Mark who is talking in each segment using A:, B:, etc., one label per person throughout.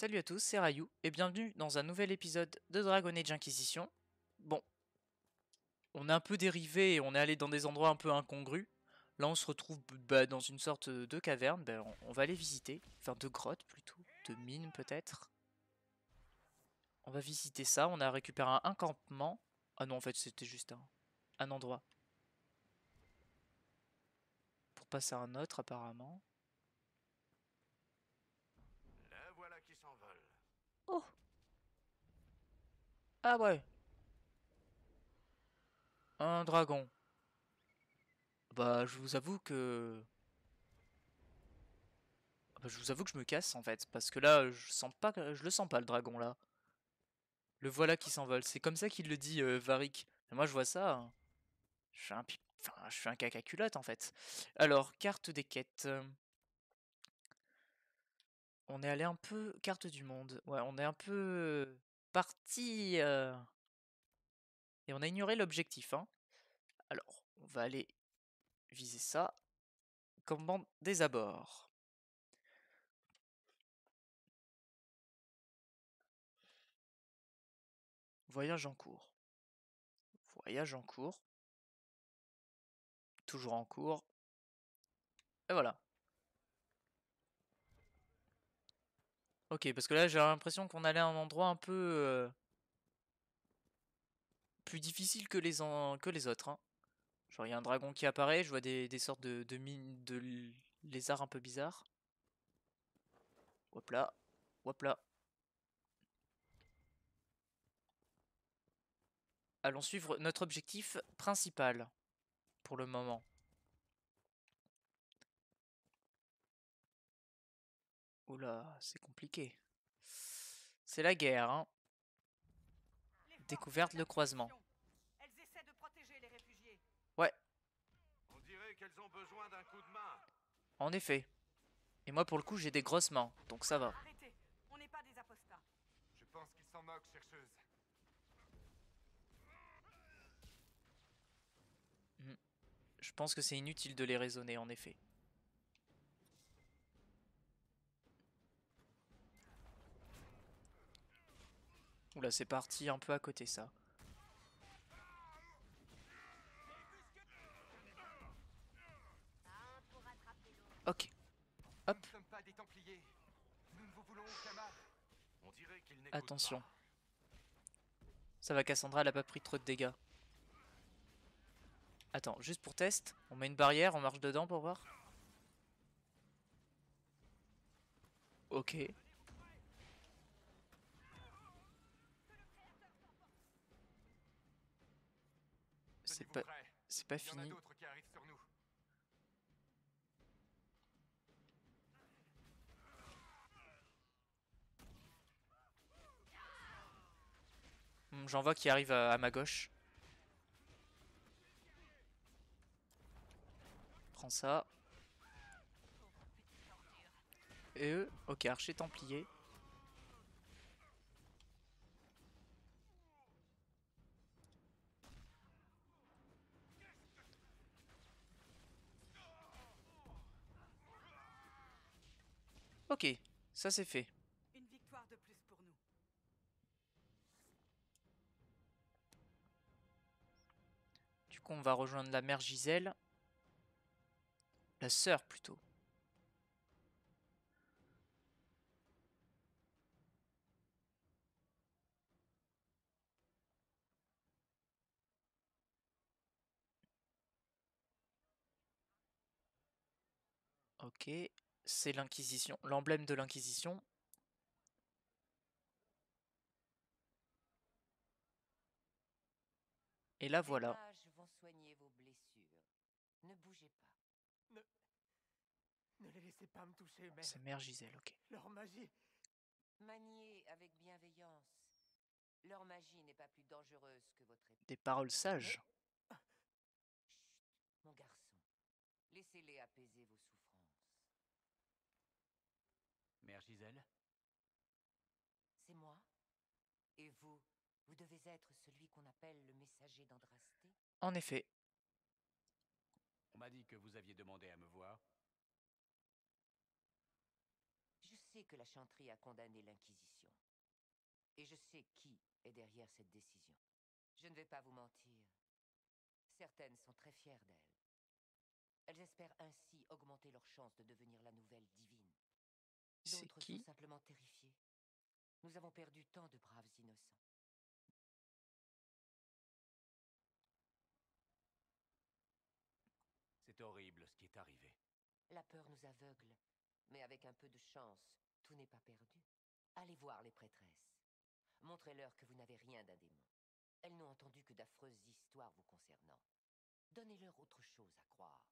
A: Salut à tous, c'est Rayou, et bienvenue dans un nouvel épisode de Dragon Age Inquisition. Bon, on est un peu dérivé et on est allé dans des endroits un peu incongrus. Là on se retrouve dans une sorte de caverne, on va aller visiter, enfin de grotte plutôt, de mine peut-être. On va visiter ça, on a récupéré un campement. Ah non en fait c'était juste un endroit. Pour passer à un autre apparemment.
B: Le voilà qui s'envole.
A: Oh! Ah ouais! Un dragon. Bah je vous avoue que... je vous avoue que je me casse en fait, parce que là je le sens pas le dragon là. Le voilà qui s'envole. C'est comme ça qu'il le dit, Varric. Et moi, je vois ça. Hein. Je fais un enfin, je fais un caca culotte en fait. Alors, carte des quêtes. On est allé un peu. Carte du monde. Ouais, on est un peu parti. Et on a ignoré l'objectif. Hein. Alors, on va aller viser ça. Commande des abords. Voyage en cours. Voyage en cours. Toujours en cours. Et voilà. Ok, parce que là j'ai l'impression qu'on allait à un endroit un peu plus difficile que que les autres. Hein. Genre il y a un dragon qui apparaît, je vois des sortes de mines de lézards un peu bizarres. Hop là, hop là. Allons suivre notre objectif principal pour le moment. Oula, c'est compliqué. C'est la guerre, hein. Découverte le croisement.
C: Elles essaient de protéger les réfugiés.
A: Ouais,
B: On dirait qu'elles ont besoin d'un coup de main.
A: en effet. Et moi pour le coup j'ai des grosses mains, donc ça va.
C: Arrêtez, on n'est pas des apostats.
B: Je pense qu'ils s'en moquent, chercheuse.
A: Hmm. Je pense que c'est inutile de les raisonner en effet. Oula, c'est parti un peu à côté ça. Ok,
B: Nous
A: hop,
B: ne sommes pas des Templiers. Nous ne vous voulons aucun mal. On dirait qu'ils n'écoutent
A: attention.
B: pas.
A: Ça va, Cassandra, elle a pas pris trop de dégâts. Attends, juste pour test, on met une barrière, on marche dedans pour voir. Ok. C'est
B: Tenez-vous
A: pas,
B: prêts.
A: c'est pas
B: Il y en a
A: fini.
B: d'autres qui arrivent sur nous.
A: J'en vois qui arrive à ma gauche. Prends ça. Et eux, ok, archer templier. Ok, ça c'est fait.
C: Une victoire de plus pour nous.
A: Du coup, on va rejoindre la mère Gisèle. La sœur plutôt. Ok, c'est l'Inquisition, l'emblème de l'Inquisition. Et là
D: Les
A: voilà,
D: mages vont soigner vos blessures. Ne bougez pas.
E: Ne les laissez pas me toucher, mère.
A: c'est mère Gisèle, ok.
E: Leur magie.
D: Maniez avec bienveillance. Leur magie n'est pas plus dangereuse que votre épée.
A: Des paroles sages.
D: Chut, mon garçon. Laissez-les apaiser vos souffrances.
E: Mère Gisèle.
D: C'est moi. Et vous, vous devez être celui qu'on appelle le messager d'Andrasté.
A: En effet,
E: On m'a dit que vous aviez demandé à me voir.
D: Je sais que la chanterie a condamné l'Inquisition. Et je sais qui est derrière cette décision. Je ne vais pas vous mentir. Certaines sont très fières d'elles. Elles espèrent ainsi augmenter leurs chances de devenir la nouvelle divine.
A: C'est
D: D'autres sont
A: qui?
D: simplement terrifiées. Nous avons perdu tant de braves innocents.
B: C'est horrible ce qui est arrivé.
D: La peur nous aveugle, mais avec un peu de chance, tout n'est pas perdu. Allez voir les prêtresses. Montrez-leur que vous n'avez rien d'un démon. Elles n'ont entendu que d'affreuses histoires vous concernant. Donnez-leur autre chose à croire.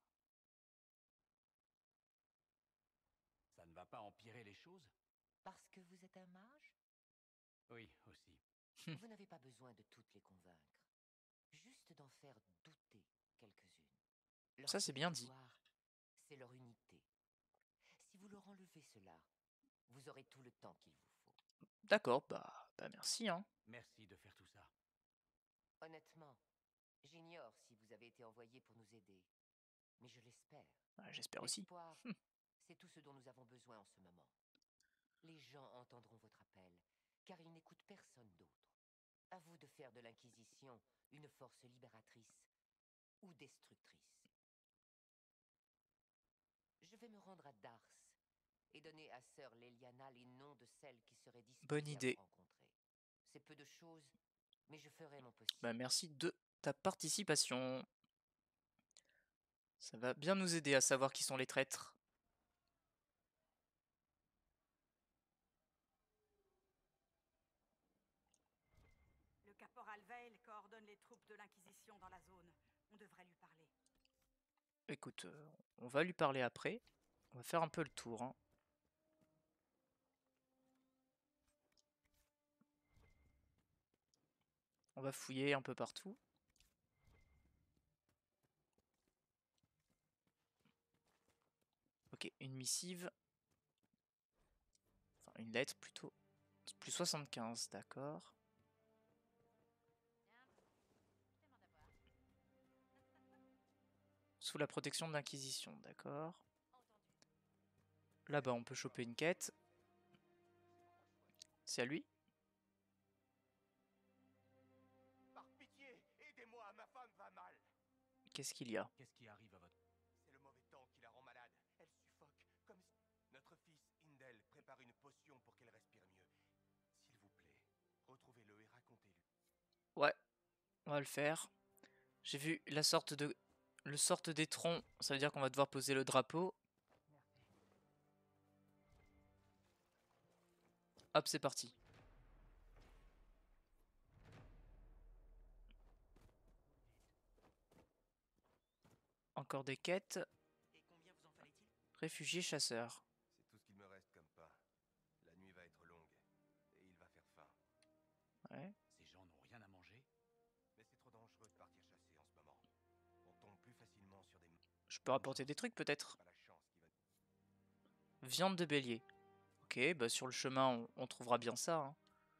B: Ça ne va pas empirer les choses?
D: Parce que vous êtes un mage?
B: Oui, aussi.
D: Vous n'avez pas besoin de toutes les convaincre. Juste d'en faire douter quelques-unes. Leur
A: Ça, c'est bien
D: seul
A: dit.
D: pouvoir, c'est leur unité. Si vous leur enlevez cela, vous aurez tout le temps qu'il vous faut.
A: D'accord, bah merci, hein.
B: Merci de faire tout ça.
D: Honnêtement, j'ignore si vous avez été envoyé pour nous aider. Mais je l'espère.
A: J'espère aussi.
D: L'espoir, c'est tout ce dont nous avons besoin en ce moment. Les gens entendront votre appel, car ils n'écoutent personne d'autre. À vous de faire de l'Inquisition une force libératrice ou destructrice. Je vais me rendre à Dars et donner à sœur Leliana les noms de celles qui seraient
A: Bonne
D: disposées à
A: idée.
D: vous rencontrer. C'est peu de choses, mais je ferai mon possible.
A: Bah merci de ta participation. Ça va bien nous aider à savoir qui sont les traîtres.
C: Le caporal Veil coordonne les troupes de l'Inquisition dans la zone. On devrait lui parler.
A: Écoute, on va lui parler après. On va faire un peu le tour, hein. On va fouiller un peu partout. Ok, une missive. Enfin, une lettre plutôt. Plus 75, d'accord. Sous la protection de l'Inquisition, d'accord. Là-bas, on peut choper une quête. C'est à lui?
B: Par pitié, aidez-moi, ma femme va mal.
A: Qu'est-ce qu'il y a?
B: Qu'est-ce qui arrive à votre... C'est le mauvais temps qui la rend malade. Elle suffoque, comme si... Notre fils, Indel, prépare une potion pour qu'elle respire mieux. S'il vous plaît, retrouvez-le et racontez-lui.
A: Ouais, on va le faire. J'ai vu la sorte de... Le sorte des troncs, ça veut dire qu'on va devoir poser le drapeau. Hop, c'est parti. Encore des quêtes.
E: Et combien vous en fallait-il?
A: Réfugiés chasseurs.
B: C'est tout ce qu'il me reste comme pain. La nuit va être longue et il va faire faim.
A: Ouais.
B: Ces gens n'ont rien à manger. Mais c'est trop dangereux de partir chasser en ce moment. On tombe plus facilement sur des...
A: Je peux rapporter des trucs peut-être.
B: Pas la chance qui va...
A: Viande de bélier. Ok, bah sur le chemin, on trouvera bien ça, hein.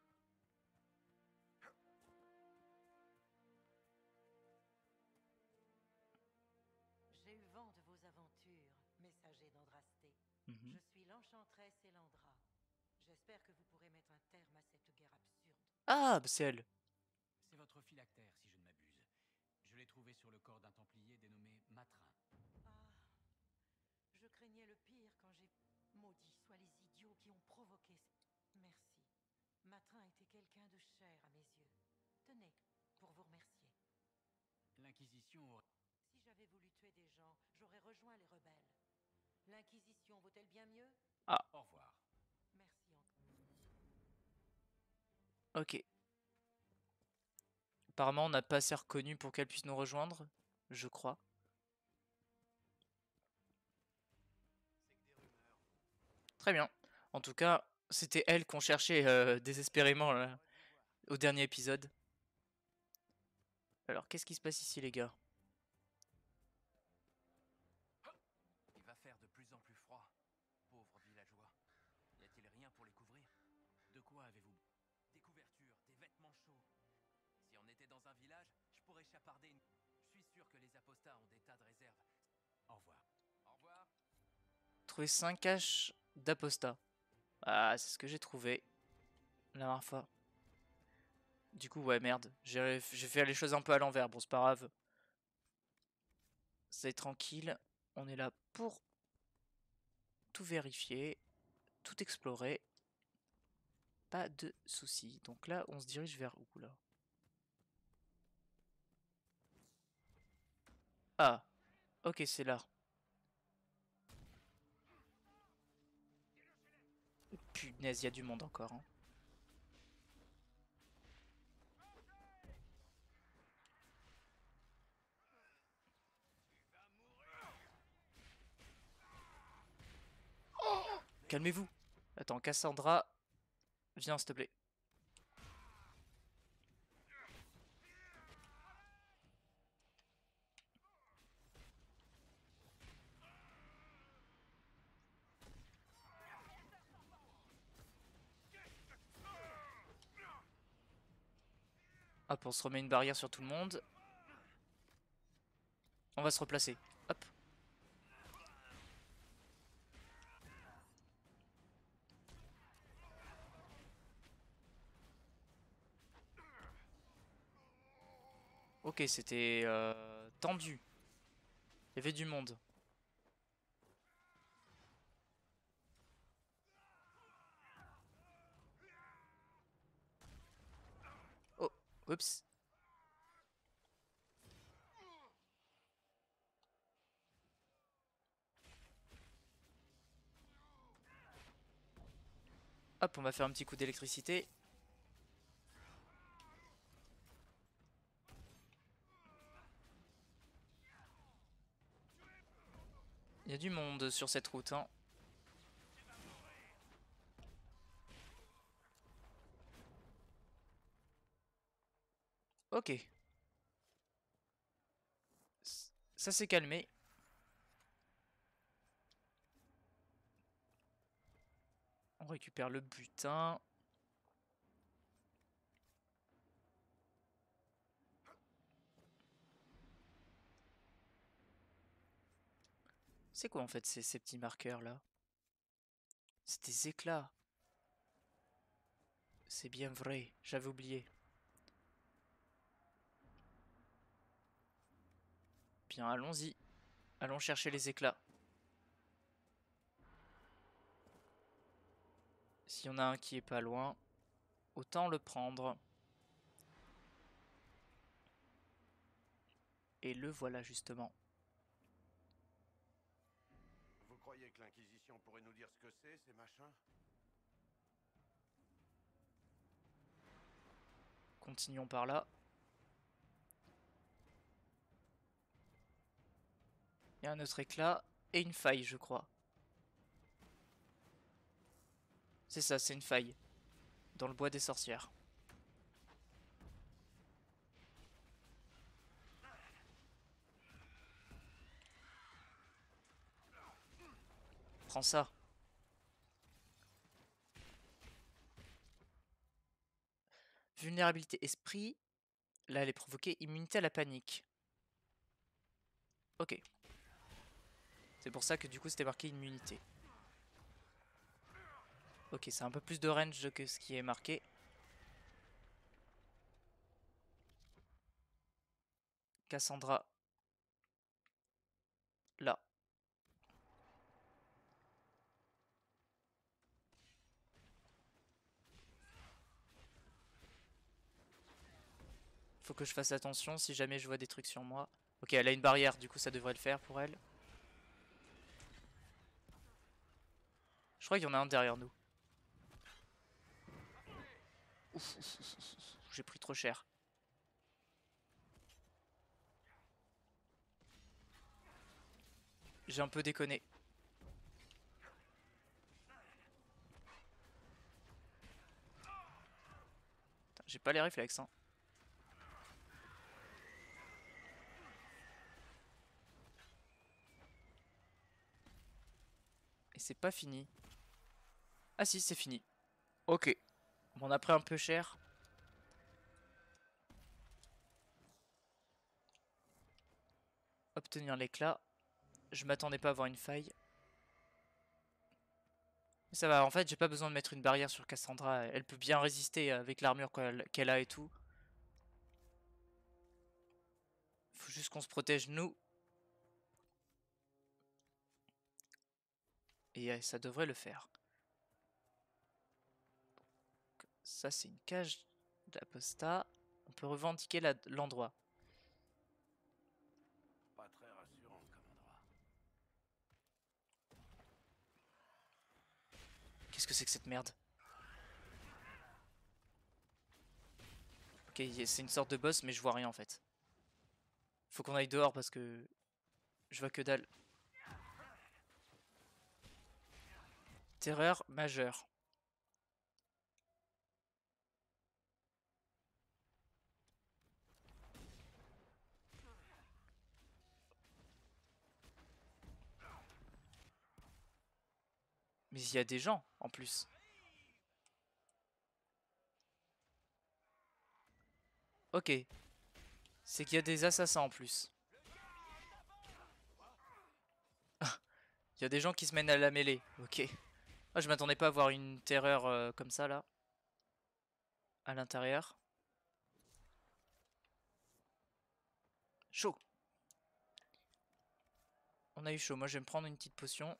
F: J'ai eu vent de vos aventures, messager d'Andrasté.
A: Mhm.
F: Je suis l'enchanteresse Elandra. J'espère que vous pourrez mettre un terme à cette guerre absurde.
A: Ah, bah c'est elle.
E: C'est votre phylactère, si je ne m'abuse. Je l'ai trouvé sur le corps d'un templier dénommé Matrin.
F: Ah, je craignais le pire quand j'ai... Maudits soient les idiots qui ont provoqué... Merci. Matrin était quelqu'un de cher à mes yeux. Tenez, pour vous remercier.
E: L'Inquisition aurait...
F: Si j'avais voulu tuer des gens, j'aurais rejoint les rebelles. L'Inquisition vaut-elle bien mieux?
E: Au revoir.
F: Merci encore.
A: Ok. Apparemment, on n'a pas assez reconnu pour qu'elle puisse nous rejoindre. Je crois. Très bien. En tout cas, c'était elle qu'on cherchait désespérément là, au dernier épisode. Alors, qu'est-ce qui se passe ici, les gars?
E: Il va faire de plus en plus froid. Pauvres villageois. Y a-t-il rien pour les couvrir? De quoi avez-vous? Des couvertures, des vêtements chauds. Si on était dans un village, je pourrais chaparder une... Je suis sûr que les apostats ont des tas de réserves. Au revoir. Au revoir.
A: Trouver 5 caches d'apostats. Ah, c'est ce que j'ai trouvé la dernière fois. Du coup, ouais, merde. J'ai fait les choses un peu à l'envers. Bon, c'est pas grave. C'est tranquille. On est là pour tout vérifier, tout explorer. Pas de soucis. Donc là, on se dirige vers où, là? Ah, ok, c'est là. Punaise, il y a du monde encore, hein. Calmez-vous. Attends, Cassandra, viens, s'il te plaît. Hop, on se remet une barrière sur tout le monde. On va se replacer. Hop. Ok, c'était tendu. Il y avait du monde. Oh, oups. Hop, on va faire un petit coup d'électricité. Il y a du monde sur cette route, hein. Ok. Ça s'est calmé. On récupère le butin. C'est quoi en fait ces petits marqueurs là? C'est des éclats. C'est bien vrai, j'avais oublié. Bien, allons-y. Allons chercher les éclats. S'il y en a un qui est pas loin, autant le prendre. Et le voilà justement.
B: Vous croyez que l'Inquisition pourrait nous dire ce que c'est, ces machins?
A: Continuons par là. Il y a un autre éclat et une faille, je crois. C'est ça, c'est une faille. Dans le bois des sorcières. Prends ça. Vulnérabilité esprit. Là, elle est provoquée. Immunité à la panique. Ok. C'est pour ça que du coup, c'était marqué immunité. Ok, c'est un peu plus de range que ce qui est marqué. Cassandra. Là. Faut que je fasse attention si jamais je vois des trucs sur moi. Ok, elle a une barrière, du coup ça devrait le faire pour elle. Je crois qu'il y en a un derrière nous. Ouf, j'ai pris trop cher. J'ai un peu déconné. J'ai pas les réflexes, hein. Et c'est pas fini. Ah si, c'est fini. Ok. Bon, on a pris un peu cher. Obtenir l'éclat. Je m'attendais pas à avoir une faille. Ça va, en fait, j'ai pas besoin de mettre une barrière sur Cassandra. Elle peut bien résister avec l'armure qu'elle a et tout. Faut juste qu'on se protège, nous. Et ça devrait le faire. Ça, c'est une cage d'apostat. On peut revendiquer l'endroit.
B: Pas très rassurant comme endroit.
A: Qu'est-ce que c'est que cette merde? Ok, c'est une sorte de boss, mais je vois rien en fait. Faut qu'on aille dehors parce que je vois que dalle. Terreur majeure. Mais il y a des gens en plus. Ok. C'est qu'il y a des assassins en plus. Il y a des gens qui se mènent à la mêlée. Ok. Ah, je m'attendais pas à voir une terreur comme ça là. À l'intérieur. Chaud. On a eu chaud. Moi je vais me prendre une petite potion.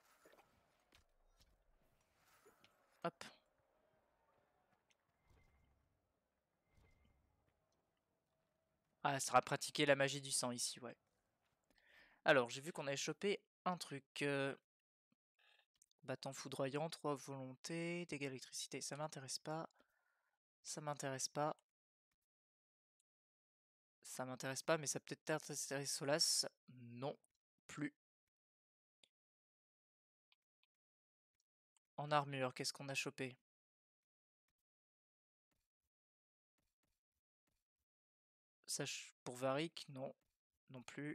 A: Hop. Ah, ça sera pratiquer la magie du sang ici, ouais. Alors, j'ai vu qu'on avait chopé un truc. Bâton foudroyant, 3 volontés, dégâts d'électricité. Ça m'intéresse pas. Ça m'intéresse pas. Ça m'intéresse pas, mais ça peut-être intéresser Solas. Non, plus. En armure, qu'est-ce qu'on a chopé? Sache pour Varric, non. Non plus.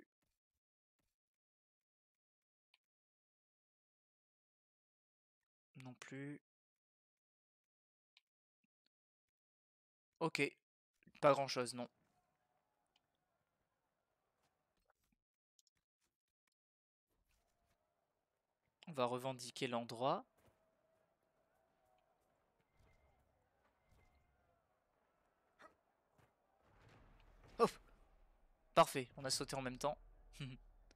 A: Non plus. Ok. Pas grand-chose, non. On va revendiquer l'endroit. Oh! Parfait, on a sauté en même temps. On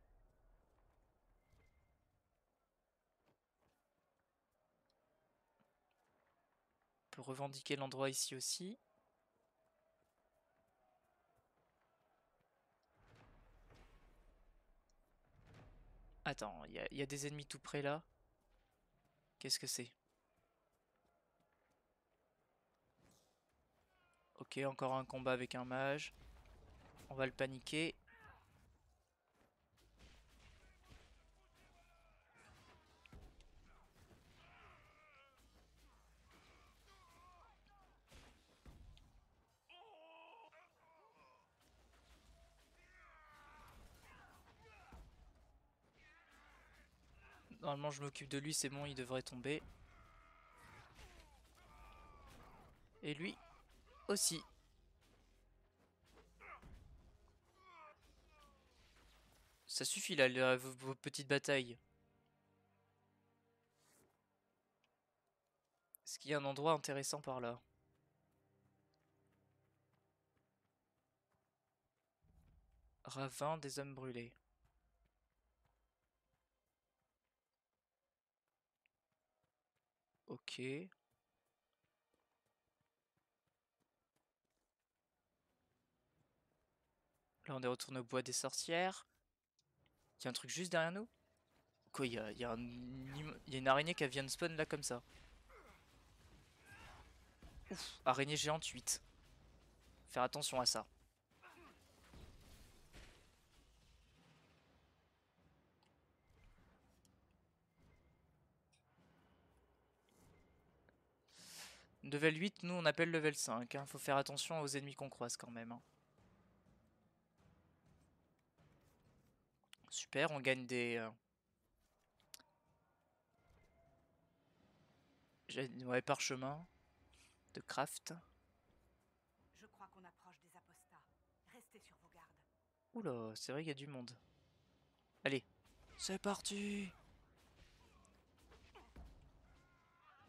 A: peut revendiquer l'endroit ici aussi. Attends, il y a des ennemis tout près là. Qu'est-ce que c'est? Ok, encore un combat avec un mage. On va le paniquer. Normalement, je m'occupe de lui, c'est bon, il devrait tomber. Et lui aussi. Ça suffit là, vos petites batailles. Est-ce qu'il y a un endroit intéressant par là? Ravin des hommes brûlés. Ok. Là, on est retourné au bois des sorcières. Il y a un truc juste derrière nous? Quoi, il y a une araignée qui vient de spawn là comme ça. Ouf, araignée géante 8. Faire attention à ça. Level 8, nous on appelle level 5. Hein. Faut faire attention aux ennemis qu'on croise quand même. Hein. Super, on gagne des... Ouais, parchemin de craft.
C: Je crois qu'on approche des apostats. Restez sur vos gardes.
A: Oula, c'est vrai qu'il y a du monde. Allez, c'est parti!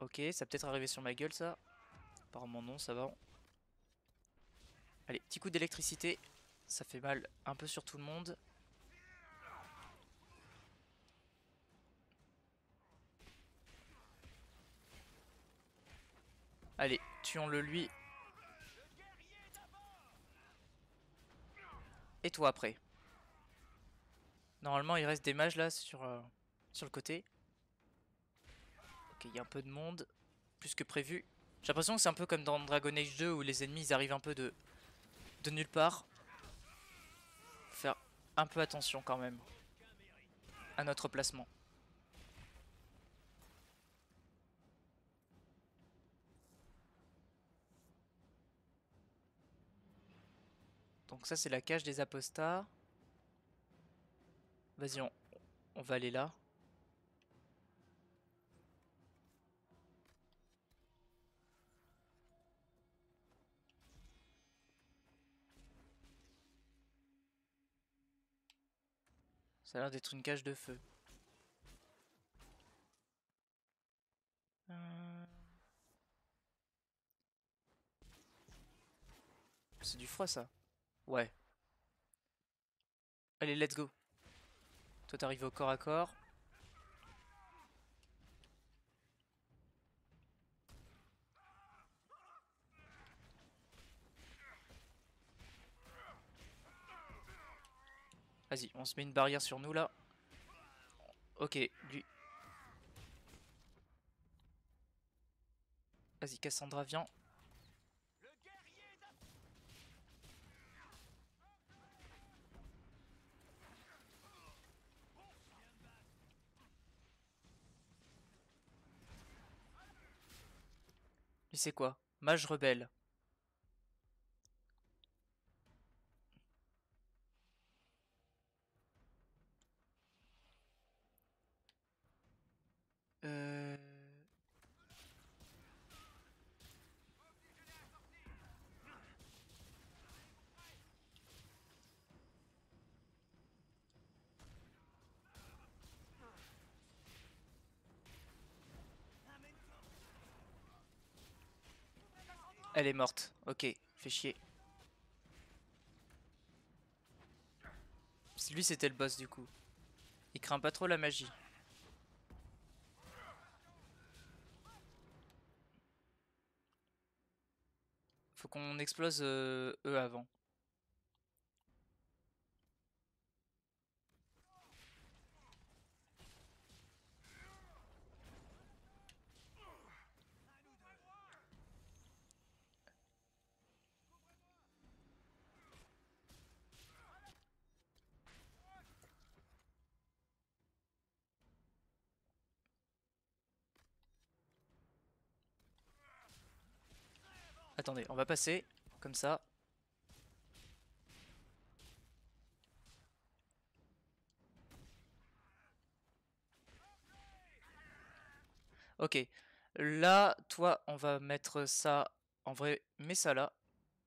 A: Ok, ça peut-être arriver sur ma gueule ça. Apparemment non, ça va. Allez, petit coup d'électricité. Ça fait mal un peu sur tout le monde. Allez, tuons-le lui. Et toi après. Normalement il reste des mages là sur le côté. Ok, il y a un peu de monde. Plus que prévu. J'ai l'impression que c'est un peu comme dans Dragon Age 2 où les ennemis ils arrivent un peu de nulle part. Faut faire un peu attention quand même à notre placement. Donc ça c'est la cage des apostats. Vas-y, on va aller là. Ça a l'air d'être une cage de feu. C'est du froid ça. Ouais. Allez, let's go. Toi t'arrives au corps à corps. Vas-y, on se met une barrière sur nous là. Ok, lui. Vas-y, Cassandra, viens. Lui c'est quoi? Mage rebelle. Euh... Elle est morte. Ok, fait chier. Lui c'était le boss du coup. Il craint pas trop la magie. Faut qu'on explose eux avant. Attendez, on va passer comme ça. Ok. Là, toi, on va mettre ça. En vrai, mets ça là.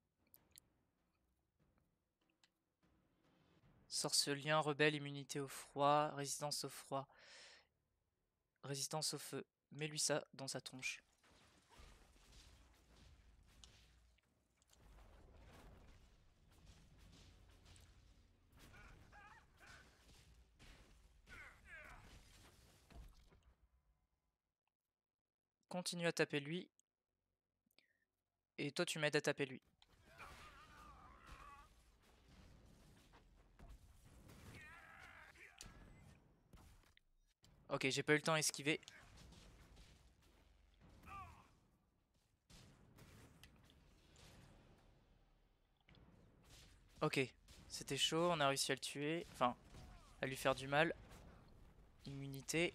A: Sorcelien, rebelle, immunité au froid, résistance au froid, résistance au feu. Mets-lui ça dans sa tronche. Continue à taper lui. Et toi, tu m'aides à taper lui. Ok, j'ai pas eu le temps à esquiver. Ok, c'était chaud, on a réussi à le tuer. Enfin, à lui faire du mal. Immunité.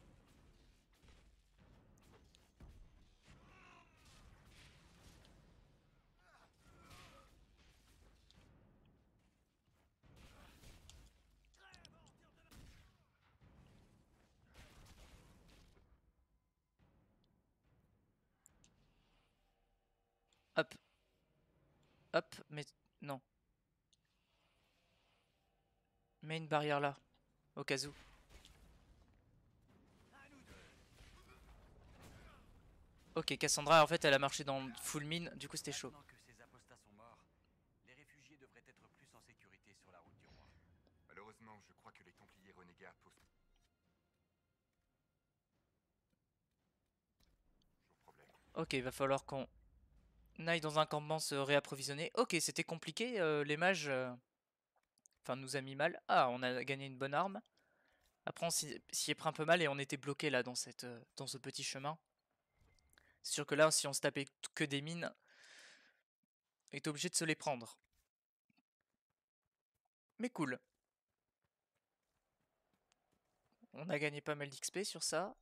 A: Hop. Hop, mais non. Mets une barrière là, au cas où. Ok, Cassandra, en fait, elle a marché dans full mine, du coup c'était chaud.
E: Maintenant que ces apostats sont morts, les réfugiés devraient être plus en sécurité sur la route du roi.
B: Malheureusement, je crois que les Templiers renégats posent toujours problème.
A: Ok, il va falloir qu'on aille dans un campement se réapprovisionner. Ok, c'était compliqué, les mages... Enfin, nous a mis mal. Ah, on a gagné une bonne arme. Après, on s'y est pris un peu mal et on était bloqué là dans dans ce petit chemin. C'est sûr que là, si on se tapait que des mines, on était obligé de se les prendre. Mais cool. On a gagné pas mal d'XP sur ça.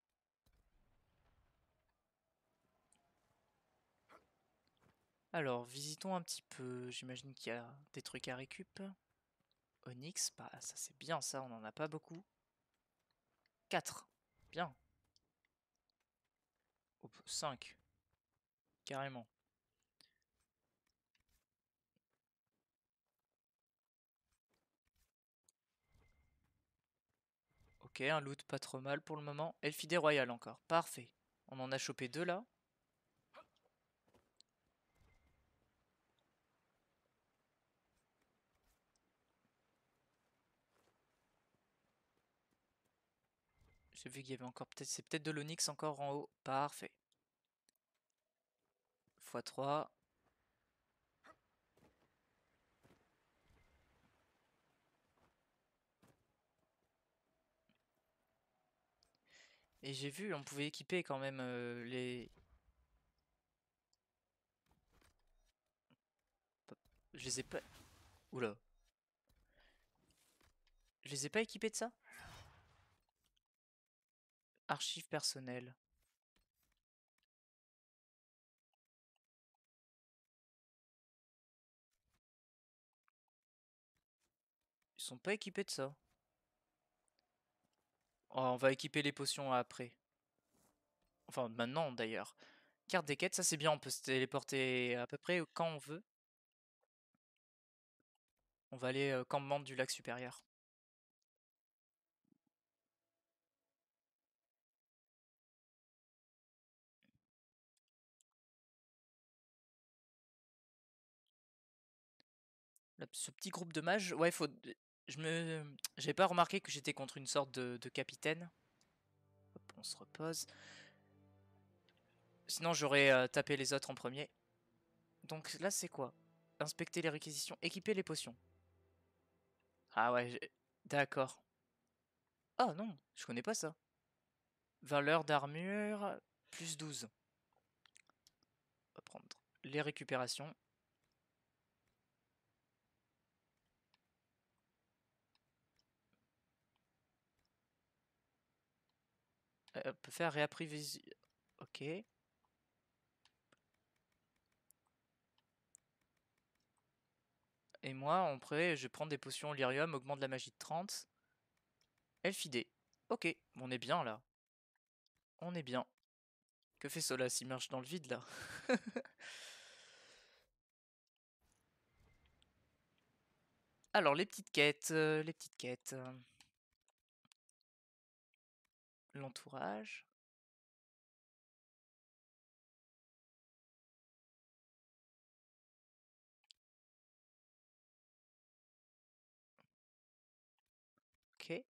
A: Alors, visitons un petit peu. J'imagine qu'il y a des trucs à récup. Onyx, bah ça c'est bien ça, on n'en a pas beaucoup. 4. Bien. 5. Carrément. Ok, un loot pas trop mal pour le moment. Elfidé Royal encore. Parfait. On en a chopé 2 là. J'ai vu qu'il y avait encore peut-être... C'est peut-être de l'Onyx encore en haut. Parfait. x3. Et j'ai vu, on pouvait équiper quand même les... Je les ai pas... Oula. Je les ai pas équipés de ça? Archives personnelles. Ils sont pas équipés de ça. Oh, on va équiper les potions après. Enfin, maintenant d'ailleurs. Carte des quêtes, ça c'est bien, on peut se téléporter à peu près quand on veut. On va aller campement du lac supérieur. Ce petit groupe de mages, ouais, faut... J'avais pas remarqué que j'étais contre une sorte de capitaine. Hop, on se repose. Sinon j'aurais tapé les autres en premier. Donc là c'est quoi? Inspecter les réquisitions, équiper les potions. Ah ouais, d'accord. Ah non, je connais pas ça. Valeur d'armure, plus 12. On va prendre les récupérations. On peut faire réapprivision. Ok. Et moi, après, je prends des potions lyrium, augmente la magie de 30. Elfidé. Ok, on est bien là. On est bien. Que fait Solas? Il marche dans le vide là. Alors, les petites quêtes. Les petites quêtes. L'entourage. Ok.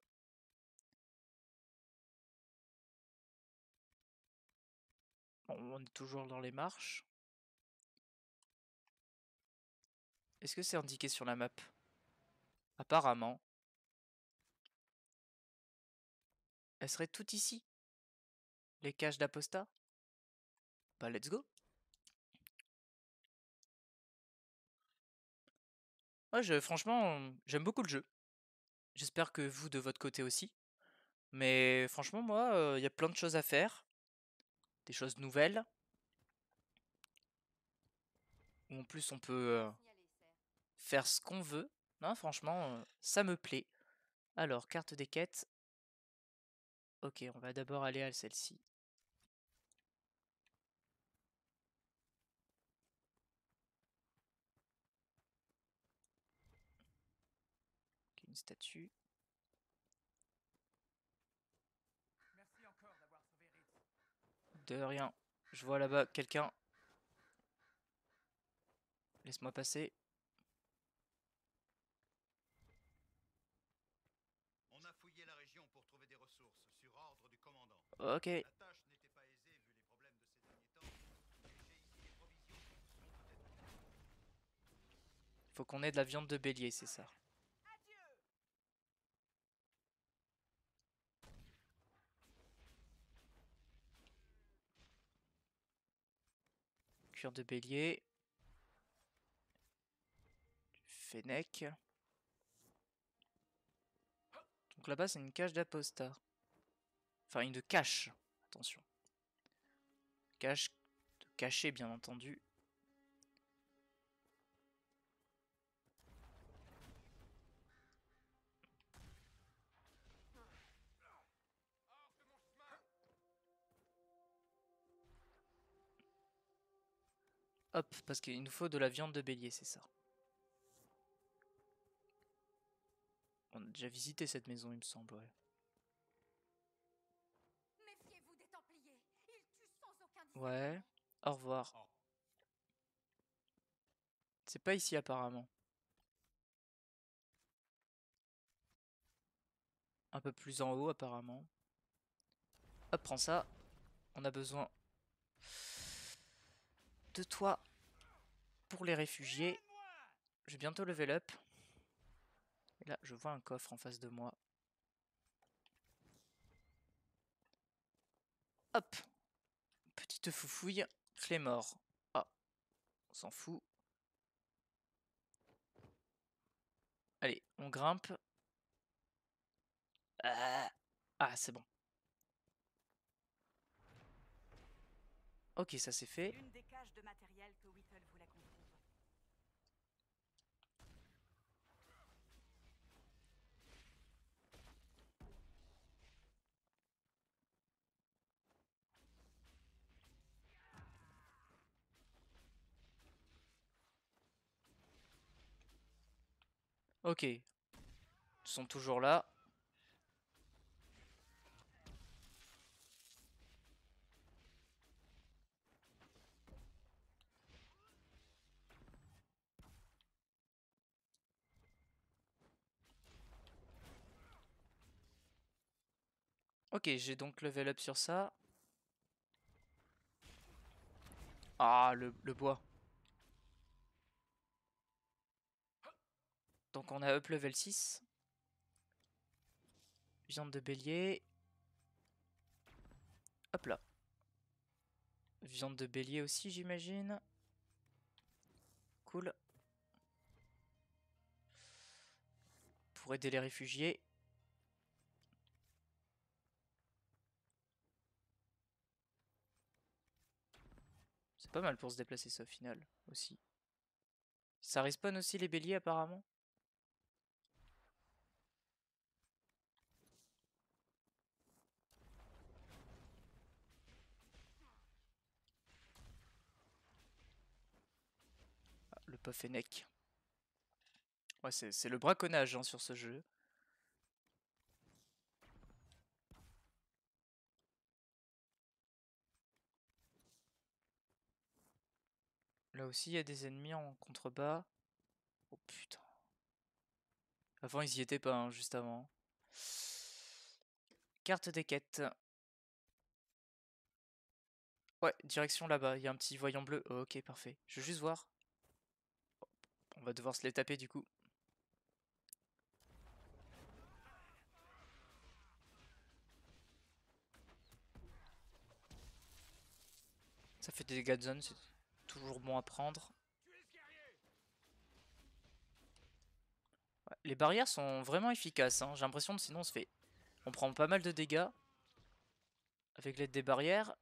A: Bon, on est toujours dans les marches. Est-ce que c'est indiqué sur la map? Apparemment. Elle serait tout ici. Les caches d'apostat. Bah, let's go. Ouais, franchement, j'aime beaucoup le jeu. J'espère que vous, de votre côté aussi. Mais franchement, moi, il y a plein de choses à faire. Des choses nouvelles. Où en plus, on peut faire ce qu'on veut. Non, franchement, ça me plaît. Alors, carte des quêtes. Ok, on va d'abord aller à celle-ci. Une statue.
E: Merci encore d'avoir sauvé Ritz.
A: De rien. Je vois là-bas quelqu'un. Laisse-moi passer.
G: On a fouillé la région pour trouver des ressources, sur ordre du commandant.
A: Ok.
G: La tâche n'était pas aisée vu les problèmes de ces derniers temps, mais j'ai ici les provisions qui seront peut-être utiles.
A: Faut qu'on ait de la viande de bélier, c'est ça. Cuir de bélier. Du fennec. Donc là-bas, c'est une cage d'apostat. Enfin, une cache. Attention. Cache. De cacher, bien entendu. Hop, parce qu'il nous faut de la viande de bélier, c'est ça. On a déjà visité cette maison, il me semble, ouais.
H: Méfiez-vous des Templiers. Ils tuent sans aucun
A: Ouais.
H: discernement.
A: Au revoir. C'est pas ici, apparemment. Un peu plus en haut, apparemment. Hop, prends ça. On a besoin de toi pour les réfugiés. Je vais bientôt level up. Et là, je vois un coffre en face de moi. Hop. Petite foufouille. Clé mort. Ah. On s'en fout. Allez, on grimpe. Ah, c'est bon. Ok, ça c'est fait.
C: L'une des caches de matériel que Whittle voulait qu'on trouve.
A: Ok. Ils sont toujours là. Ok, j'ai donc level up sur ça. Ah, le bois. Donc on a up level 6. Viande de bélier. Hop là. Viande de bélier aussi, j'imagine. Cool. Pour aider les réfugiés. C'est pas mal pour se déplacer ça au final, aussi. Ça respawn aussi les béliers apparemment. Ah, le puff fennec. Ouais, c'est le braconnage hein, sur ce jeu. Là aussi, il y a des ennemis en contrebas. Oh putain. Avant, ils y étaient pas, hein, juste avant. Carte des quêtes. Ouais, direction là-bas. Il y a un petit voyant bleu. Oh, ok, parfait. Je veux juste voir. On va devoir se les taper du coup. Ça fait des dégâts de zone, c'est toujours bon à prendre. Ouais, les barrières sont vraiment efficaces. Hein. J'ai l'impression que sinon on se fait... On prend pas mal de dégâts. Avec l'aide des barrières.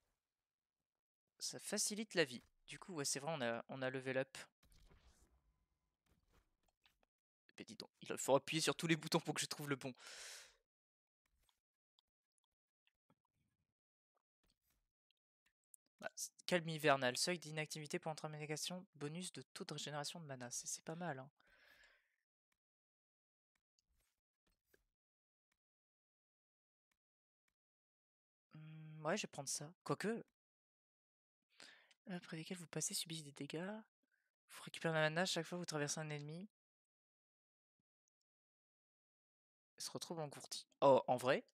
A: Ça facilite la vie. Du coup, ouais, c'est vrai, on a level up. Mais dis donc, il faut appuyer sur tous les boutons pour que je trouve le bon. Bah, calme hivernal, seuil d'inactivité pour entrer en négation, bonus de taux de régénération de mana. C'est pas mal. Hein. Ouais, je vais prendre ça. Quoique, Après lesquels vous passez subissent des dégâts. Vous récupérez la mana chaque fois que vous traversez un ennemi. Il se retrouve engourdi. Oh, en vrai,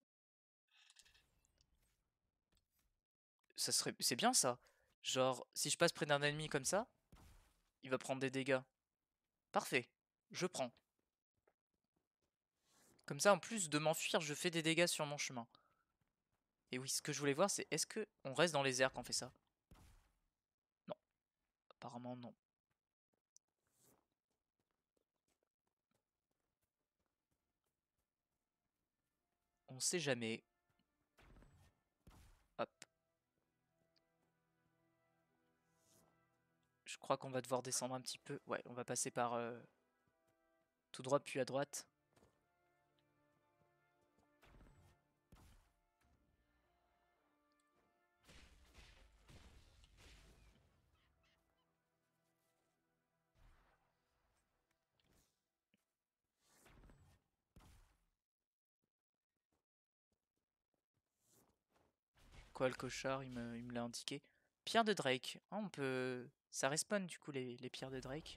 A: ça serait, c'est bien ça. Genre, si je passe près d'un ennemi comme ça, il va prendre des dégâts. Parfait, je prends. Comme ça, en plus de m'enfuir, je fais des dégâts sur mon chemin. Et oui, ce que je voulais voir, c'est est-ce que on reste dans les airs quand on fait ça? Non, apparemment non. On sait jamais. Hop. Je crois qu'on va devoir descendre un petit peu. Ouais, on va passer par tout droit puis à droite. Quoi, le cochard, il me l'a indiqué. Pierre de Drake. Ah, on peut... Ça respawn du coup les pierres de Drake.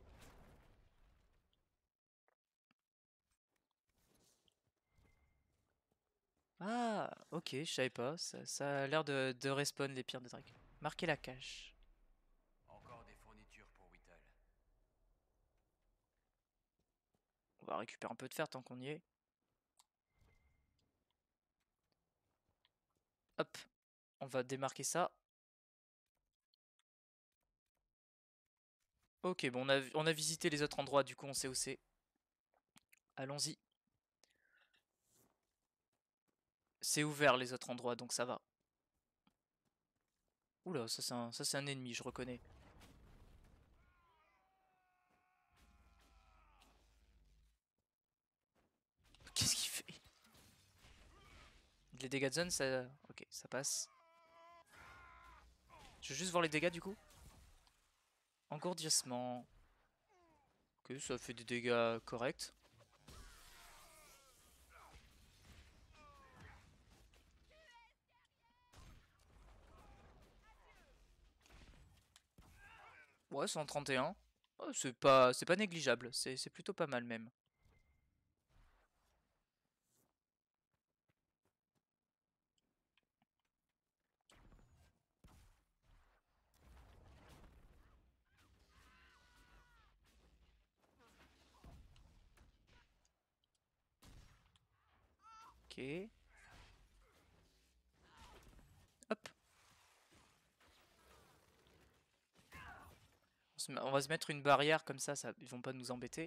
A: Ah, ok, je savais pas. Ça a l'air de respawn les pierres de Drake. Marquez la cache.
E: Encore des fournitures pour Whittle.
A: On va récupérer un peu de fer tant qu'on y est. Hop, on va démarquer ça. Ok, bon, on a visité les autres endroits, du coup on sait où c'est. Allons-y. C'est ouvert les autres endroits, donc ça va. Oula, ça c'est un ennemi, je reconnais. Qu'est-ce qu'il fait? Les dégâts de zone, ça... Ok, ça passe. Je veux juste voir les dégâts du coup. Engourdissement. Ok, ça fait des dégâts corrects. Ouais, 131. Oh, c'est pas négligeable, c'est plutôt pas mal même. Ok. Hop. On va se mettre une barrière comme ça, ils vont pas nous embêter.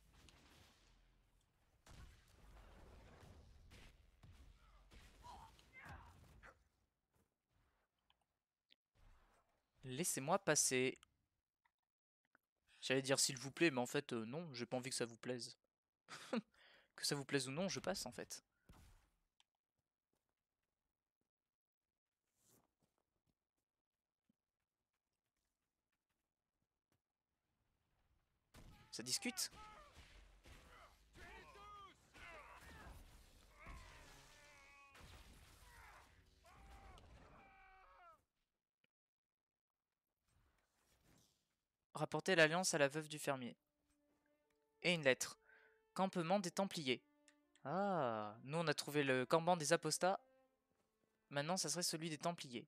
A: Laissez-moi passer. J'allais dire s'il vous plaît, mais en fait non, j'ai pas envie que ça vous plaise. Que ça vous plaise ou non, je passe en fait. Ça discute? Rapporter l'alliance à la veuve du fermier. Et une lettre. Campement des Templiers. Ah, nous on a trouvé le campement des apostats. Maintenant ça serait celui des Templiers.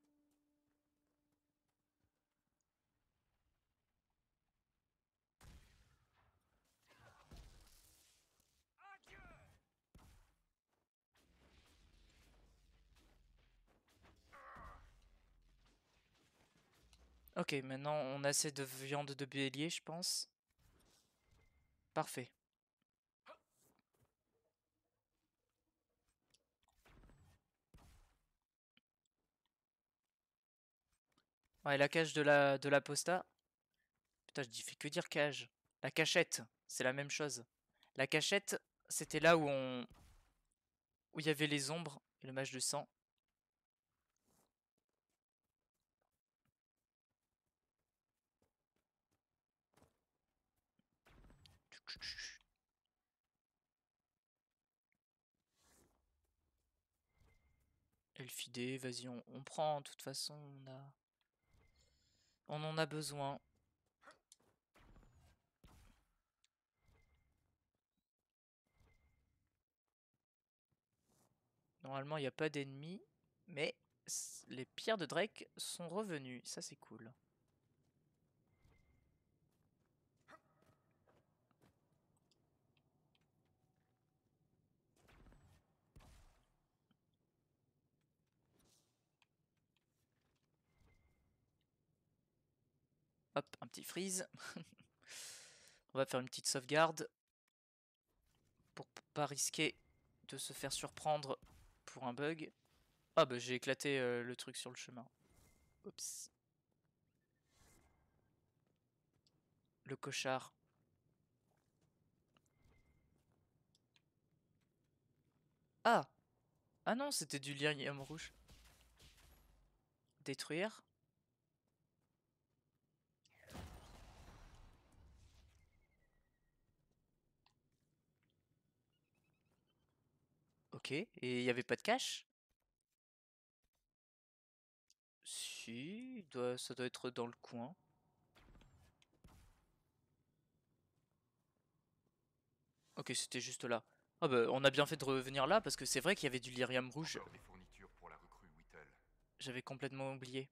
A: Ok, maintenant on a assez de viande de bélier, je pense. Parfait. Ouais, la cage de l'apostat. Putain, je fais que dire cage. La cachette, c'est la même chose. La cachette, c'était là où il y avait les ombres et le mage de sang. Elfidé, vas-y, on prend. De toute façon, On en a besoin. Normalement, il n'y a pas d'ennemis, mais les pierres de Drake sont revenues. Ça, c'est cool. Hop, un petit freeze. On va faire une petite sauvegarde pour pas risquer de se faire surprendre pour un bug. Ah bah j'ai éclaté le truc sur le chemin. Oups. Le cochard. Ah! Ah non, c'était du lyrium rouge. Détruire. Ok, et il n'y avait pas de cache? Si, ça doit être dans le coin. Ok, c'était juste là. Ah bah on a bien fait de revenir là parce que c'est vrai qu'il y avait du lyrium rouge.
B: Encore des fournitures pour la recrue Whittle.
A: J'avais complètement oublié.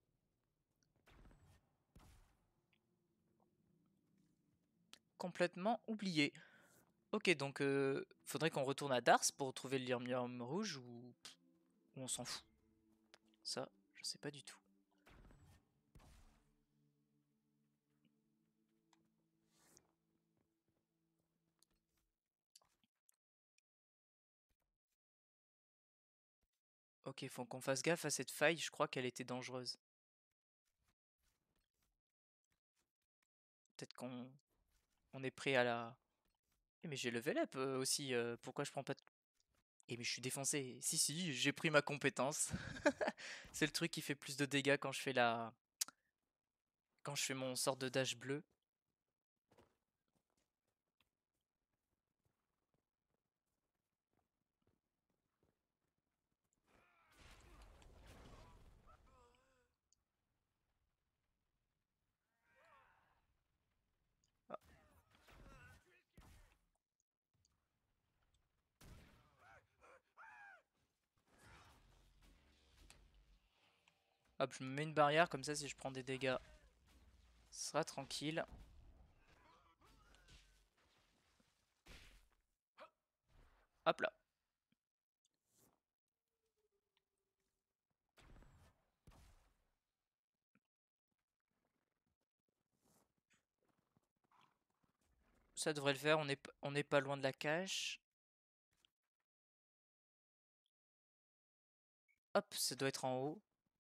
A: Complètement oublié. Ok, donc faudrait qu'on retourne à Dars pour retrouver le lyrium rouge ou on s'en fout. Ça, je sais pas du tout. Ok, faut qu'on fasse gaffe à cette faille, je crois qu'elle était dangereuse. Peut-être qu'on est prêt à la... Eh, mais j'ai level up aussi, pourquoi je prends pas de... Eh mais je suis défoncé. Si si, j'ai pris ma compétence. C'est le truc qui fait plus de dégâts quand je fais la... Quand je fais mon sort de dash bleu. Ah. Hop, je me mets une barrière, comme ça si je prends des dégâts, ce sera tranquille. Hop là. Ça devrait le faire, on est pas loin de la cache. Hop, ça doit être en haut.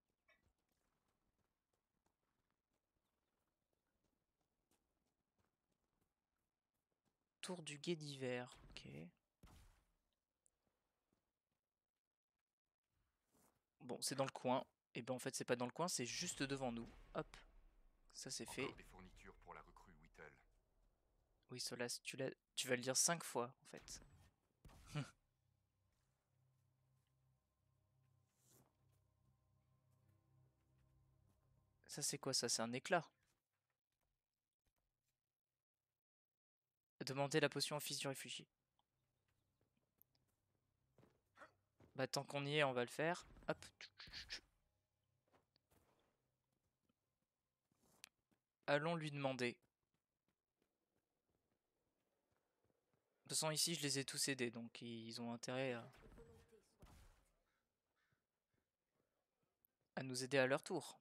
A: Tour du guet d'hiver, ok. Bon, c'est dans le coin. Et ben en fait c'est pas dans le coin, c'est juste devant nous. Hop, ça c'est fait.
B: Encore des fournitures pour la recrue Whittle.
A: Oui, Solas, tu vas le dire 5 fois en fait. Ça c'est quoi ça? C'est un éclat. Demandez la potion au fils du réfugié. Bah tant qu'on y est, on va le faire. Hop. Allons lui demander. De toute façon ici je les ai tous aidés, donc ils ont intérêt à nous aider à leur tour.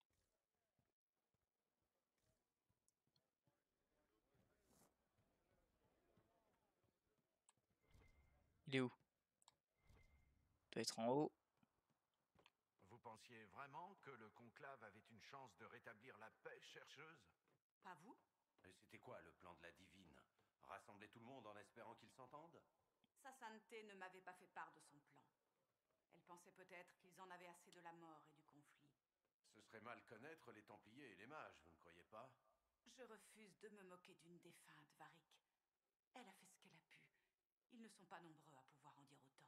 A: Il est où? Il doit être en haut.
G: Vous pensiez vraiment que le conclave avait une chance de rétablir la paix, chercheuse?
C: Pas vous?
G: Et c'était quoi le plan de la divine? Rassembler tout le monde en espérant qu'ils s'entendent?
C: Sa sainteté ne m'avait pas fait part de son plan. Elle pensait peut-être qu'ils en avaient assez de la mort et du conflit.
G: Ce serait mal connaître les Templiers et les mages, vous ne croyez pas?
C: Je refuse de me moquer d'une défunte, Varric. Elle a fait ce qu'elle a pu. Ils ne sont pas nombreux à pouvoir en dire autant.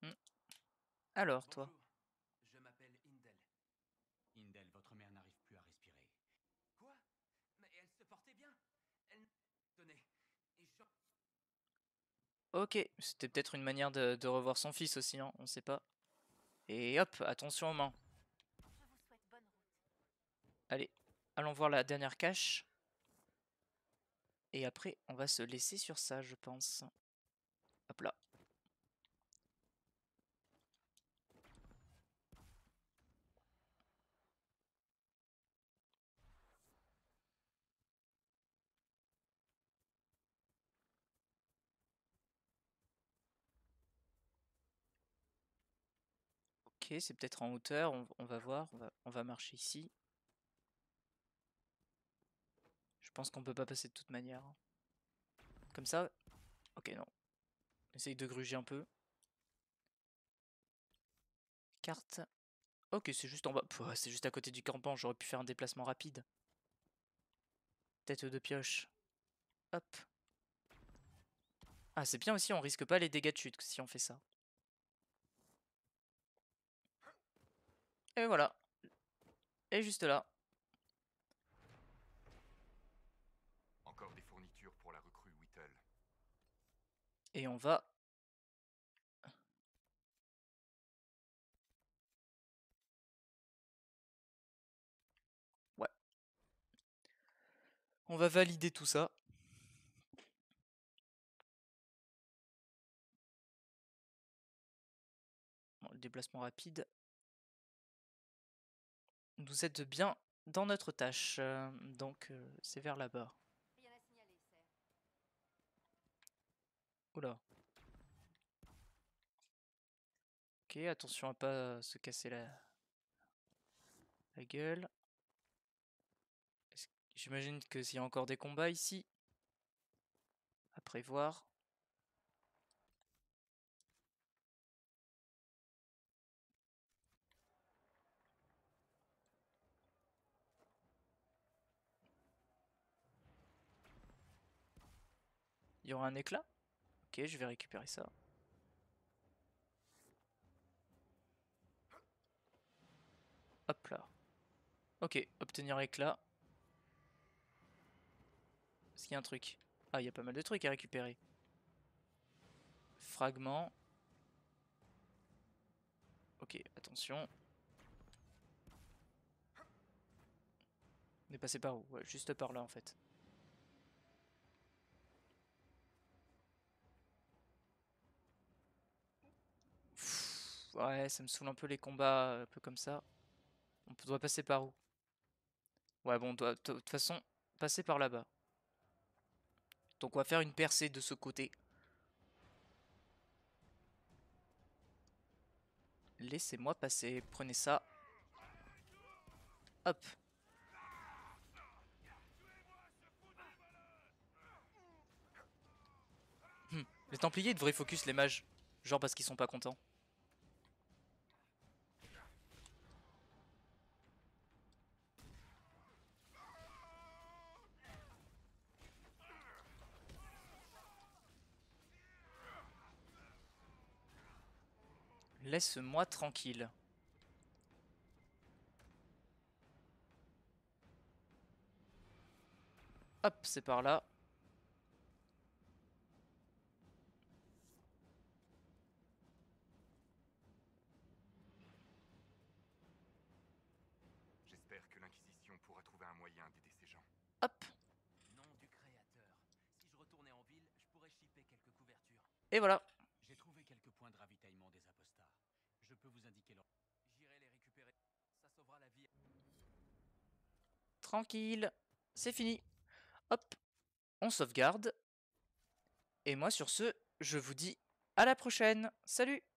A: Alors toi?
E: Bonjour, je m'appelle Indel.
I: Indel, votre mère n'arrive plus à
E: portait bien. Elle tenait. Et Jean...
A: Ok, c'était peut-être une manière de revoir son fils aussi, hein, on sait pas. Et hop, attention aux mains.
H: Je vous souhaite bonne route.
A: Allez, allons voir la dernière cache. Et après, on va se laisser sur ça, je pense. Hop là. Ok, c'est peut-être en hauteur, on va voir, on va marcher ici. Je pense qu'on peut pas passer de toute manière. Comme ça. Ok, non. Essaye de gruger un peu. Carte. Ok, c'est juste en bas. Pouah, c'est juste à côté du campement, j'aurais pu faire un déplacement rapide. Tête de pioche. Hop. Ah, c'est bien aussi, on risque pas les dégâts de chute si on fait ça. Et voilà. Et juste là.
B: Encore des fournitures pour la recrue Whittle.
A: Et on va... Ouais. On va valider tout ça. Bon, le déplacement rapide. Vous êtes bien dans notre tâche. Donc, c'est vers là-bas.
H: Rien à signaler, sir.
A: Oula. Ok, attention à pas se casser la gueule. J'imagine que s'il y a encore des combats ici. À prévoir. Il y aura un éclat? Ok, je vais récupérer ça. Hop là. Ok, obtenir éclat. Est-ce qu'il y a un truc? Ah, il y a pas mal de trucs à récupérer. Fragment. Ok, attention. On est passé par où? Ouais, juste par là en fait. Pff, ouais, ça me saoule un peu les combats un peu comme ça. On doit passer par où? Ouais, bon, on doit de toute façon passer par là-bas. Donc on va faire une percée de ce côté. Laissez-moi passer, prenez ça. Hop. Les Templiers devraient focus les mages. Genre parce qu'ils sont pas contents. Laisse-moi tranquille. Hop, c'est par là.
B: J'espère que l'Inquisition pourra trouver un moyen d'aider ces gens.
A: Hop.
E: Nom du créateur. Si je retournais en ville, je pourrais shipper quelques couvertures.
A: Et voilà.
E: J'ai trouvé quelques points de ravitaillement des apostats. Je peux vous indiquer leur... J'irai les récupérer. Ça sauvera la vie.
A: Tranquille. C'est fini. Hop. On sauvegarde. Et moi sur ce, je vous dis à la prochaine. Salut!